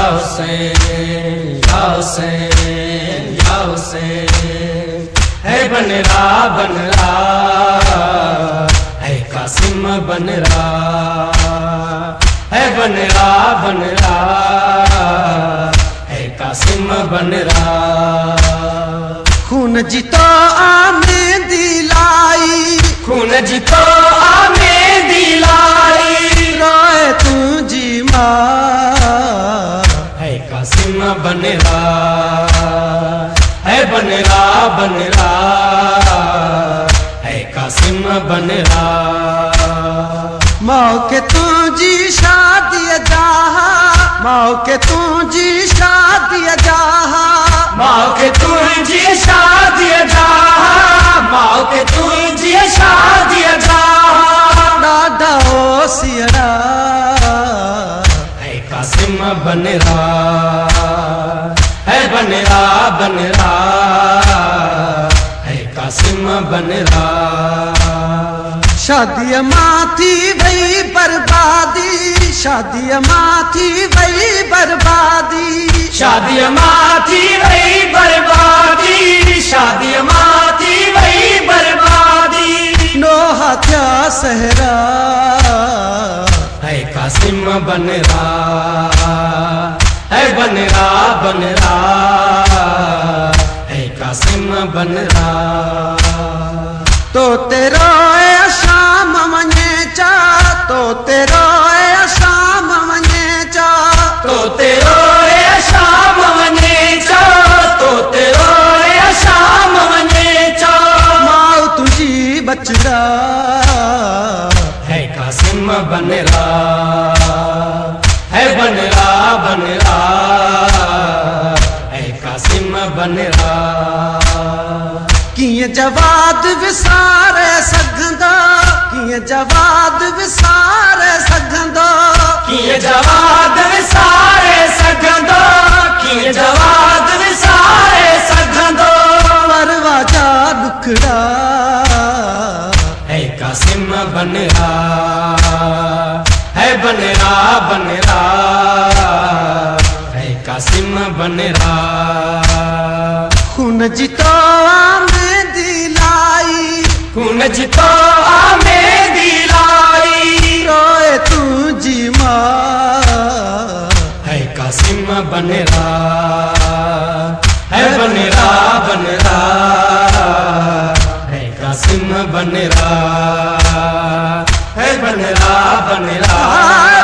हुसैन या हुसैन या हुसैन। है बनरा बनरा है कासिम बनरा, है बनरा बनरा है कासिम बनरा। खून जितो आमे दिलाई, खून जितो आमे दिलाई, रोए तुझी माँ है कासिम बनरा, है बनरा बनरा है कासिम बनरा। मौके तुझी शादी जहा, मौके तुझी शादी जहा, मौके तुझी शादी जहा, मौके तुझी शादी जहा। दादा ओ सियरा है कासिम बनरा, है बनरा बनरा है कासिम बनरा। शादी माथी भई बर्बादी, शादी माथी भई बर्बादी, शादी माथी भई बर्बादी, शादी माथी भई बर्बादी। नोहा क्या सहरा है कासिम बनरा, है बनरा बनरा है कासिम बनरा। तो तेरो शाम मने चा, तो तेरो शाम मने चा, तो तेरो शाम मने चा, तो तेरो शाम मने चा। माऊ तुझी बचरा है कासिम बनरा, है बनरा बनरा है कासिम बनरा। किए जवाद विसारे सघंदा, किए जवाद विसारे सघंदा, किए जवाद विसारे सघंदो, किए जवाद विसारे सघंदो। परवा जा दुखड़ा है कासिम बनरा, है बनरा बनरा है कासिम बनरा। खून जितो आमे दिलाई, खून जितो आमे दिलाई, रोए तुझी माँ है कासिम बनरा, है बनरा बनरा है कासिम बनरा, है बनरा बनरा।